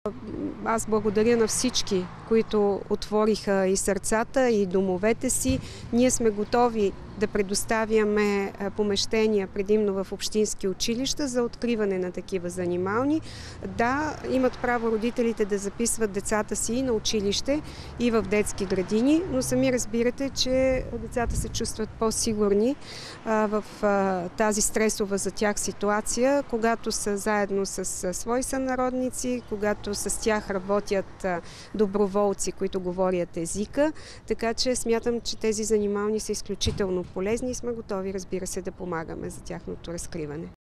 Аз благодаря на всички, които отвориха и сърцата, и домовете си. Ние сме готови да предоставяме помещения предимно в общински училища за откриване на такива занимални. Да, имат право родителите да записват децата си и на училище, и в детски градини, но сами разбирате, че децата се чувстват по-сигурни в тази стресова за тях ситуация, когато са заедно с свои сънародници, когато с тях работят доброволци, които говорят езика. Така че смятам, че тези занимални са изключително полезни и сме готови, разбира се, да помагаме за тяхното разкриване.